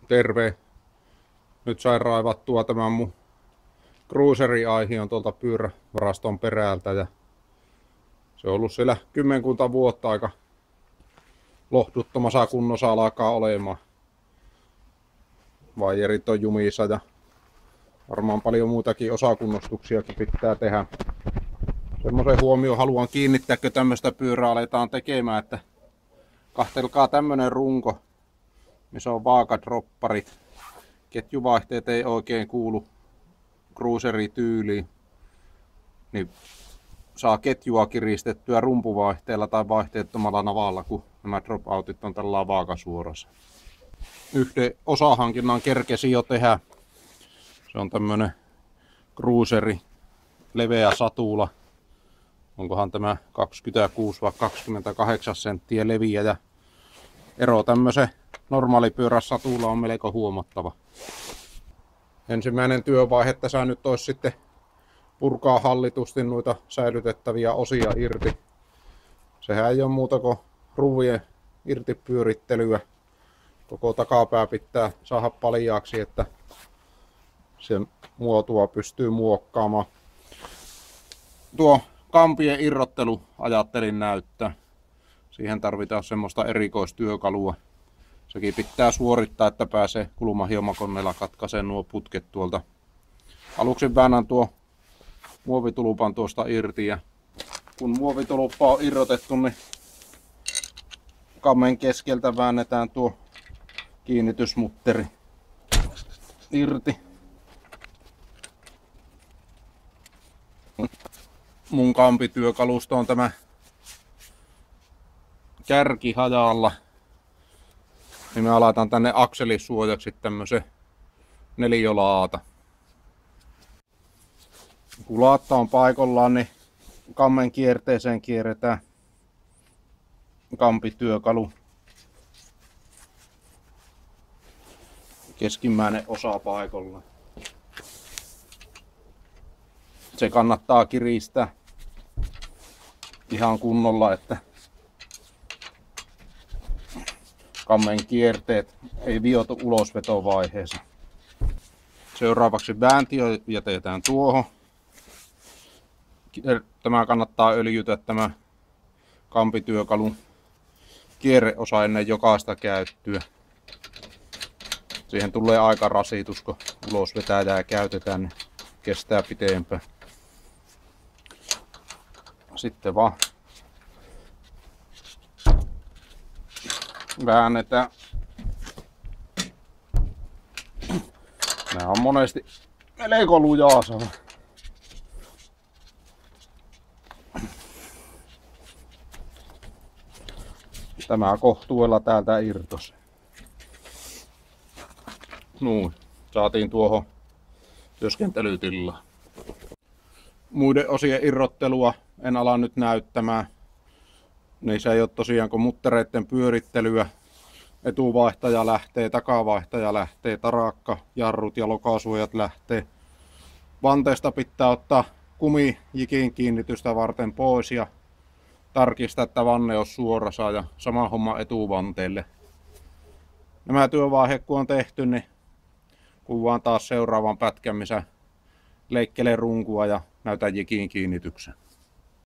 Terve! Nyt sain raivattua tämän mun cruiseri-aihion tuolta pyörävaraston perältä ja se on ollut siellä kymmenkunta vuotta aika lohduttomassa kunnossa alkaa olemaan. Vaijerit on jumissa ja varmaan paljon muutakin osakunnostuksiakin pitää tehdä. Semmoisen huomioon haluan kiinnittää, kun tämmöistä pyörää aletaan tekemään, että kahtelkaa tämmönen runko, missä on vaakadropparit. Ketjuvaihteet ei oikein kuulu cruiserityyliin, niin saa ketjua kiristettyä rumpuvaihteella tai vaihteettomalla navalla, kun nämä dropoutit on tällä vaakasuorassa. Yhden osahankinnan kerkesi jo tehdä. Se on tämmönen cruiseri, leveä satula. Onkohan tämä 26 vai 28 senttiä leviä ja ero tämmöisen normaalipyöräsatulla on melko huomattava. Ensimmäinen työvaihe tässä nyt olisi sitten purkaa hallitusti noita säilytettäviä osia irti. Sehän ei ole muuta kuin ruuvien irtipyörittelyä. Koko takapää pitää saada paljaaksi, että sen muotoa pystyy muokkaamaan. Tuo kampien irrottelu ajattelin näyttää. Siihen tarvitaan semmoista erikoistyökalua. Sekin pitää suorittaa, että pääsee kulmahiomakoneella katkaisemaan nuo putket tuolta. Aluksi väännän tuo muovitulupan tuosta irti ja kun muovituluppa on irrotettu, niin kammen keskeltä väännetään tuo kiinnitysmutteri irti. Mun kampityökalusto on tämä kärki hajalla. Niin me aletaan tänne akselisuojaksi tämmösen neliölaata. Kun laatta on paikallaan, niin kammen kierteeseen kierretään kampityökalu. Keskimmäinen osa paikallaan. Se kannattaa kiristää ihan kunnolla, että kammen kierteet ei viotu ulosvetovaiheeseen. Seuraavaksi väänti jätetään tuohon. Tämä kannattaa öljytä tämä kampityökalun kierreosa ennen jokaista käyttöä. Siihen tulee aika rasitus, kun ulosvetää ja käytetään, niin kestää pitempään. Sitten vaan väännetään. Nää on monesti melko lujaa sana. Tämä kohtuudella täältä irtosi. Noin, saatiin tuohon työskentelytilaan. Muiden osien irrottelua en ala nyt näyttämään. Niissä ei ole tosiaan kuin muttereiden pyörittelyä. Etuvaihtaja lähtee, takavaihtaja lähtee, tarakka, jarrut ja lokasuojat lähtee. Vanteesta pitää ottaa kumijikin kiinnitystä varten pois ja tarkistaa, että vanne on suorassa ja sama homma etuvanteelle. Nämä työvaiheet kun on tehty, niin kuvaan taas seuraavan pätkän, missä leikkelee runkua ja näytän jikin kiinnityksen.